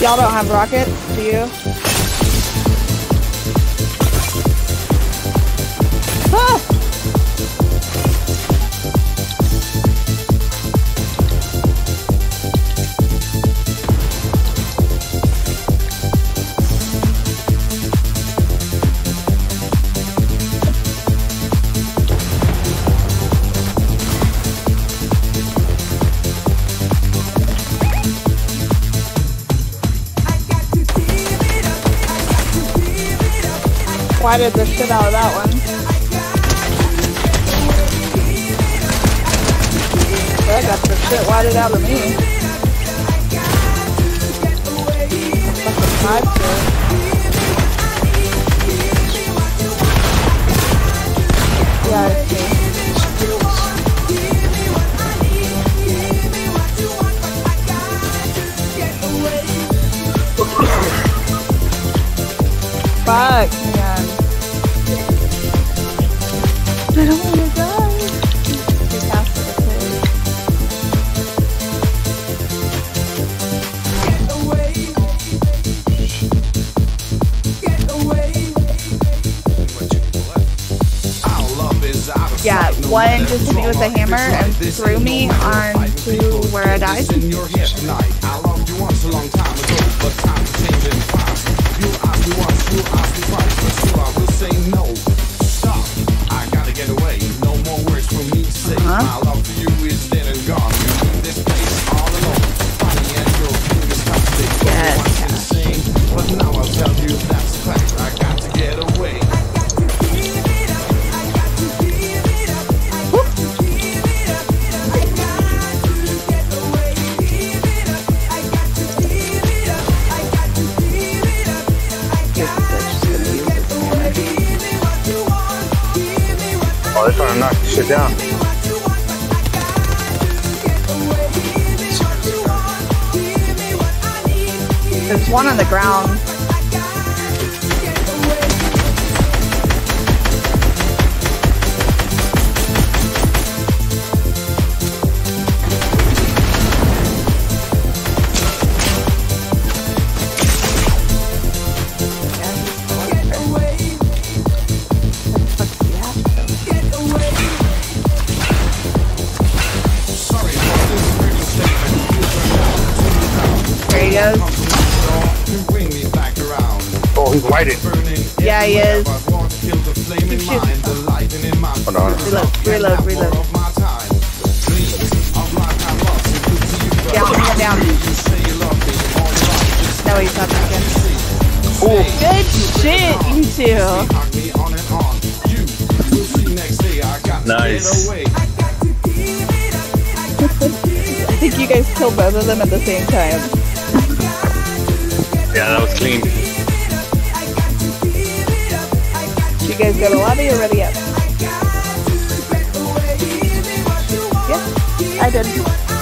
Y'all don't have rockets, do you? Ah! Why did the shit out of that one? I got the shit whited out of me. Fucking 5-2. Yeah, I see. Fuck, man. I don't want to die. Too fast for the pig. Get away. Get away. Yeah, one just hit me with a hammer and threw me onto where I died. I loved you once a long time ago, but time's changing fast. You ask me once, you ask me twice, but still I will say no. Stop, I gotta get away. No more words from me to say. My love for you is dead and gone. You in this place all alone. Funny and your fingers can't stay. Yes. Insane, but now I'll tell you that's a fact. I got to get away. Oh, they're trying to knock this shit down. There's one on the ground. There he goes. Oh, he's whited. Yeah, he is. Hold on. Reload. Down. No, he's not back in. Ooh. Good shit, you two. Nice. I think you guys killed both of them at the same time. Yeah, that was clean. You guys got a lobby or ready up? Yeah, I did.